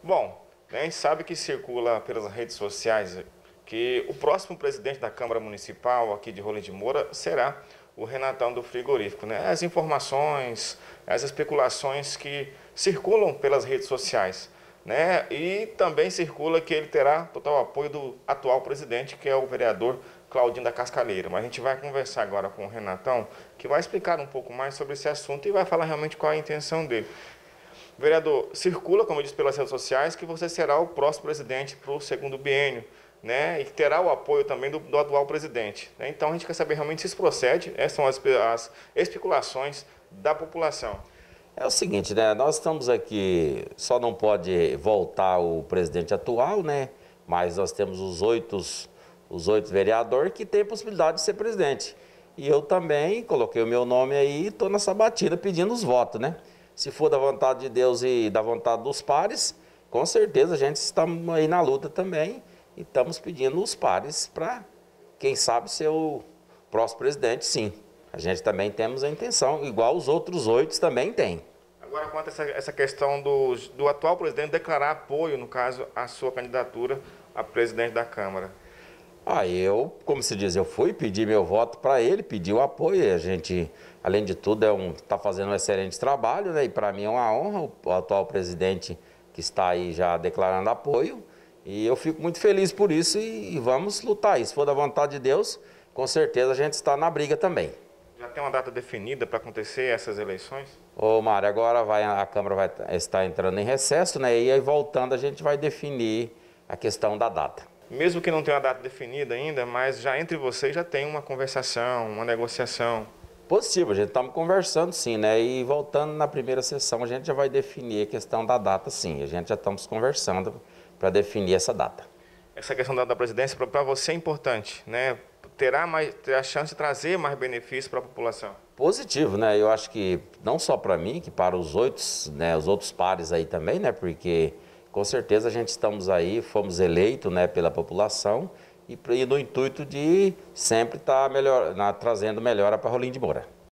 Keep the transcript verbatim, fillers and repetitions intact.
Bom, a gente sabe que circula pelas redes sociais que o próximo presidente da Câmara Municipal aqui de Rolim de Moura será o Renatão do Frigorífico, né? As informações, as especulações que circulam pelas redes sociais, né? E também circula que ele terá total apoio do atual presidente, que é o vereador Claudinho da Cascaleira. Mas a gente vai conversar agora com o Renatão, que vai explicar um pouco mais sobre esse assunto e vai falar realmente qual é a intenção dele. Vereador, circula, como eu disse, pelas redes sociais, que você será o próximo presidente para o segundo biênio, né? E que terá o apoio também do, do atual presidente, né? Então a gente quer saber realmente se isso procede, essas são as, as especulações da população. É o seguinte, né? Nós estamos aqui, só não pode voltar o presidente atual, né? Mas nós temos os oito, os oito vereadores que têm possibilidade de ser presidente. E eu também coloquei o meu nome aí e estou nessa batida pedindo os votos, né? Se for da vontade de Deus e da vontade dos pares, com certeza a gente está aí na luta também e estamos pedindo os pares para, quem sabe, ser o próximo presidente, sim. A gente também temos a intenção, igual os outros oito também têm. Agora, quanto a essa, essa questão do, do atual presidente declarar apoio, no caso, à sua candidatura a presidente da Câmara. Ah, eu, como se diz, eu fui pedir meu voto para ele, pedi o apoio. A gente, além de tudo, é um, está fazendo um excelente trabalho, né? E para mim é uma honra o, o atual presidente que está aí já declarando apoio. E eu fico muito feliz por isso e, e vamos lutar. E se for da vontade de Deus, com certeza a gente está na briga também. Já tem uma data definida para acontecer essas eleições? Ô, Mário, agora vai, a Câmara vai estar entrando em recesso, né? E aí voltando a gente vai definir a questão da data. Mesmo que não tenha uma data definida ainda, mas já entre vocês já tem uma conversação, uma negociação. Positivo, a gente estamos conversando sim, né? E voltando na primeira sessão, a gente já vai definir a questão da data, sim. A gente já estamos conversando para definir essa data. Essa questão da, da presidência para você é importante, né? Terá, mais, terá a chance de trazer mais benefícios para a população. Positivo, né? Eu acho que não só para mim, que para os oito, né? Os outros pares aí também, né? Porque com certeza a gente estamos aí, fomos eleitos, né, pela população e, e no intuito de sempre estar melhor, na, trazendo melhora para Rolim de Moura.